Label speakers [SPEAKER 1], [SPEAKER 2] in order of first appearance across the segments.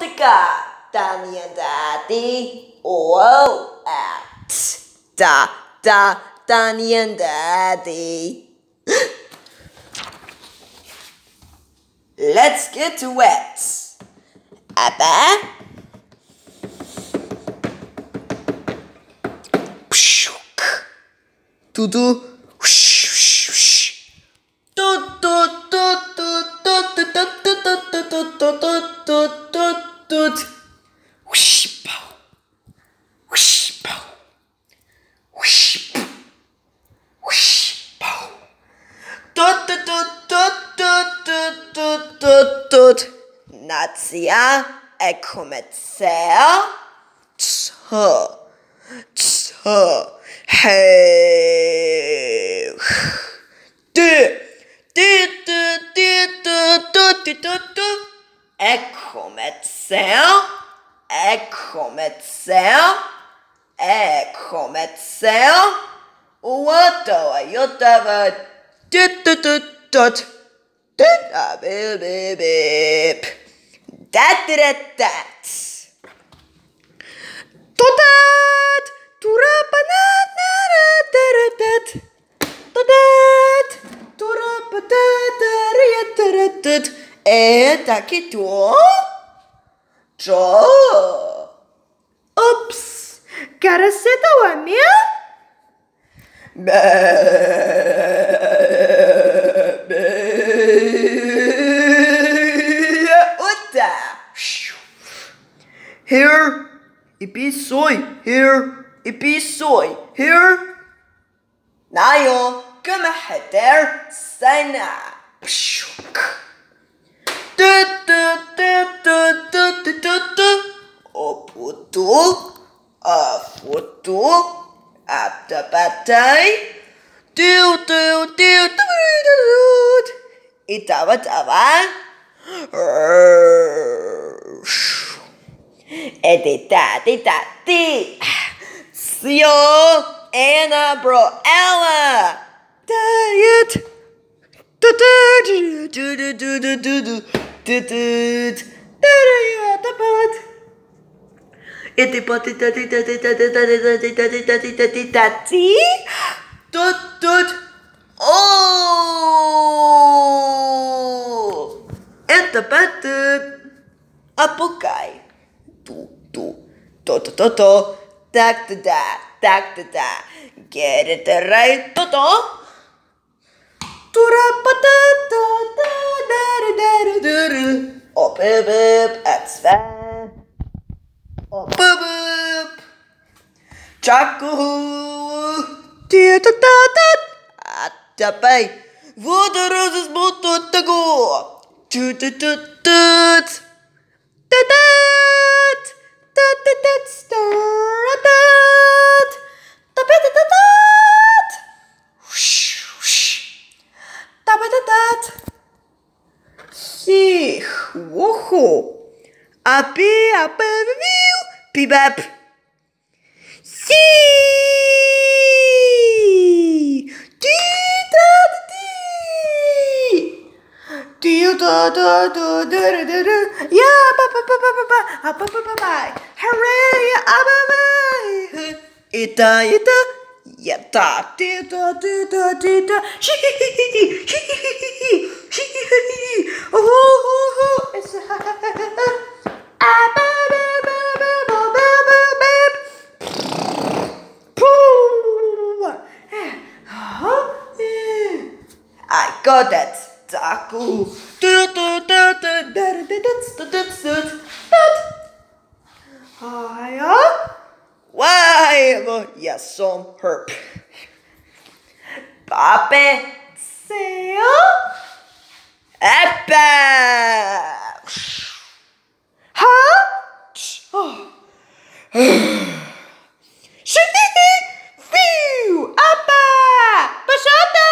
[SPEAKER 1] Música, Danny and Daddy. Oh, Danny and Daddy. Let's get to it. Abba. Tutu. Nazia è come se è come se what do you e taki tu? Joe.
[SPEAKER 2] Oops. Gotta sit the one, yeah?
[SPEAKER 1] Here, ipi soy, here. Nayo, come header, sana. Oputu, afutu, atapatai, Itawa. Editati. Sio, Anna, bro, Ella. Diet. Oh, apokai. Get it right, Op, it's fair. Op, Chaku, Atapai, water roses boat to go. Woohoo! Pibap. See! Yeah, hooray! Ita, yata, I got that. Taku. Why? Yes, some herb. Pape. Seo. Epa. Huh? Oh. Phew. Appa. Bashata.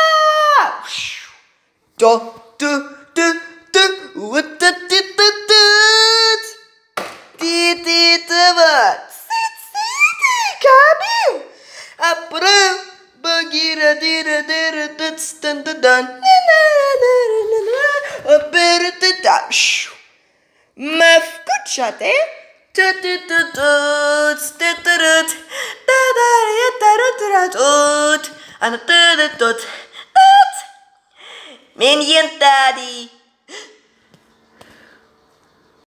[SPEAKER 1] Ma wkurzate? Minion Daddy.